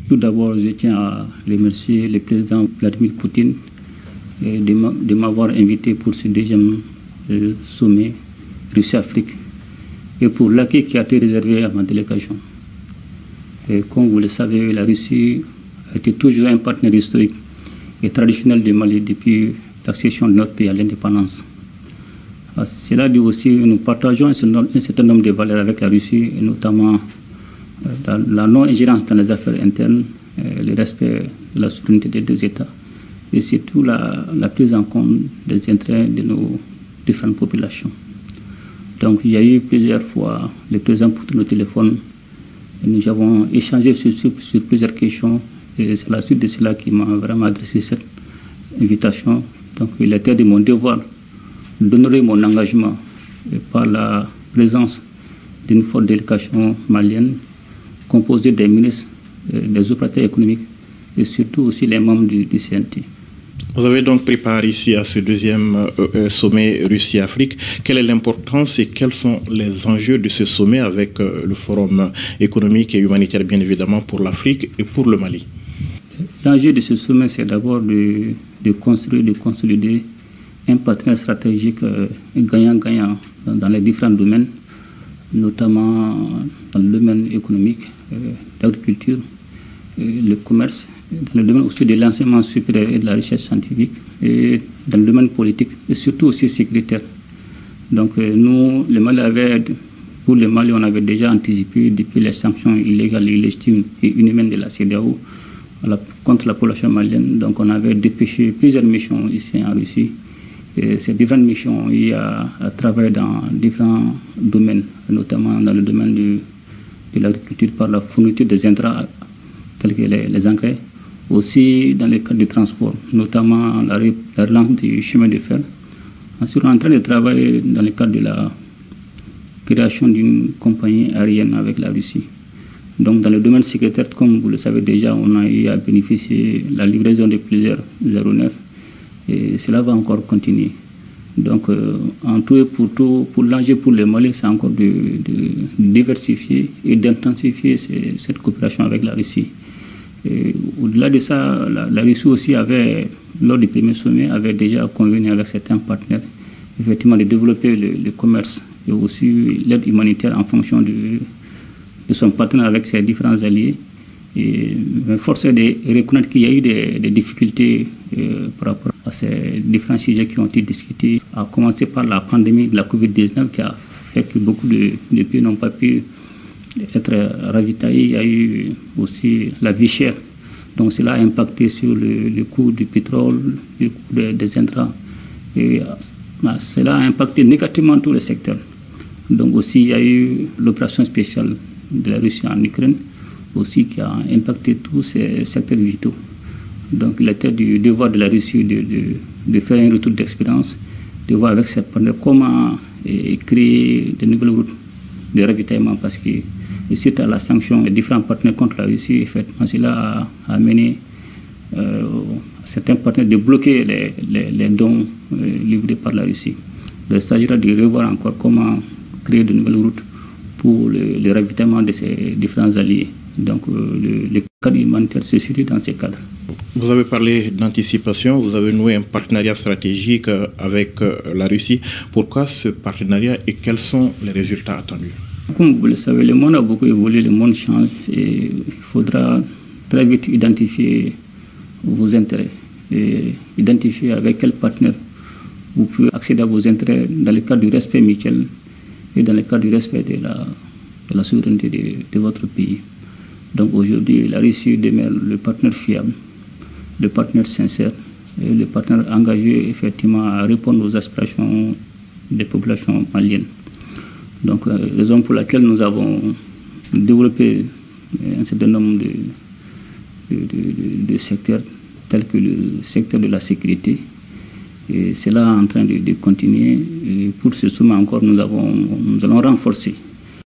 Tout d'abord, je tiens à remercier le président Vladimir Poutine de m'avoir invité pour ce deuxième sommet Russie-Afrique et pour l'accueil qui a été réservé à ma délégation. Et comme vous le savez, la Russie a été toujours un partenaire historique et traditionnel du Mali depuis l'accession de notre pays à l'indépendance. Cela dit aussi, nous partageons un certain nombre de valeurs avec la Russie, et notamment la non-ingérence dans les affaires internes, le respect de la souveraineté des deux États et surtout la prise en compte des intérêts de nos différentes populations. Donc il y a eu plusieurs fois le président Poutine au téléphone et nous avons échangé sur plusieurs questions et c'est la suite de cela qui m'a vraiment adressé cette invitation. Donc il était de mon devoir d'honorer mon engagement par la présence d'une forte délégation malienne composée des ministres, des opérateurs économiques et surtout aussi les membres du CNT. Vous avez donc pris part ici à ce deuxième sommet Russie-Afrique. Quelle est l'importance et quels sont les enjeux de ce sommet avec le forum économique et humanitaire, bien évidemment, pour l'Afrique et pour le Mali? L'enjeu de ce sommet, c'est d'abord de construire, de consolider un partenariat stratégique gagnant-gagnant dans les différents domaines, notamment dans le domaine économique, l'agriculture, le commerce, dans le domaine aussi de l'enseignement supérieur et de la recherche scientifique, et dans le domaine politique, et surtout aussi sécuritaire. Donc nous, pour le Mali, on avait déjà anticipé depuis les sanctions illégales, illégitimes et inhumaines de la CEDEAO contre la population malienne. Donc on avait dépêché plusieurs missions ici en Russie. Et ces différentes missions, il y a travaillé dans différents domaines, notamment dans le domaine de l'agriculture par la fourniture des intrants tels que les engrais, aussi dans le cadre du transport, notamment la relance du chemin de fer. Ensuite, on est en train de travailler dans le cadre de la création d'une compagnie aérienne avec la Russie. Donc dans le domaine sécuritaire, comme vous le savez déjà, on a eu à bénéficier de la livraison de plusieurs aéronefs et cela va encore continuer. Donc en tout et pour tout, pour l'enjeu pour le Mali, c'est encore de diversifier et d'intensifier cette coopération avec la Russie. Au-delà de ça, la Russie aussi avait, lors du premier sommet, avait déjà convenu avec certains partenaires effectivement de développer le commerce et aussi l'aide humanitaire en fonction de son partenaire avec ses différents alliés. Mais force est de reconnaître qu'il y a eu des difficultés par rapport à ces différents sujets qui ont été discutés, à commencer par la pandémie de la Covid-19 qui a fait que beaucoup de pays n'ont pas pu être ravitaillés. Il y a eu aussi la vie chère. Donc cela a impacté sur le coût du pétrole, le coût des intrants. Et cela a impacté négativement tous les secteurs. Donc aussi il y a eu l'opération spéciale de la Russie en Ukraine, aussi qui a impacté tous ces secteurs vitaux. Donc il était du devoir de la Russie de faire un retour d'expérience, de voir avec ses partenaires comment créer de nouvelles routes de ravitaillement, parce que suite à la sanction et différents partenaires contre la Russie, effectivement, cela a amené certains partenaires de bloquer les dons livrés par la Russie. Donc, il s'agira de revoir encore comment créer de nouvelles routes pour le ravitaillement de ces différents alliés. Donc le cadre humanitaire se situe dans ces cadres. Vous avez parlé d'anticipation, vous avez noué un partenariat stratégique avec la Russie. Pourquoi ce partenariat et quels sont les résultats attendus? Comme vous le savez, le monde a beaucoup évolué, le monde change et il faudra très vite identifier vos intérêts et identifier avec quel partenaire vous pouvez accéder à vos intérêts dans le cadre du respect mutuel et dans le cadre du respect de la souveraineté de votre pays. Donc aujourd'hui, la Russie demeure le partenaire fiable, le partenaire sincère et le partenaire engagé effectivement à répondre aux aspirations des populations maliennes. Donc, raison pour laquelle nous avons développé un certain nombre de secteurs tels que le secteur de la sécurité. Et c'est là en train de continuer. Et pour ce sommet encore, nous allons renforcer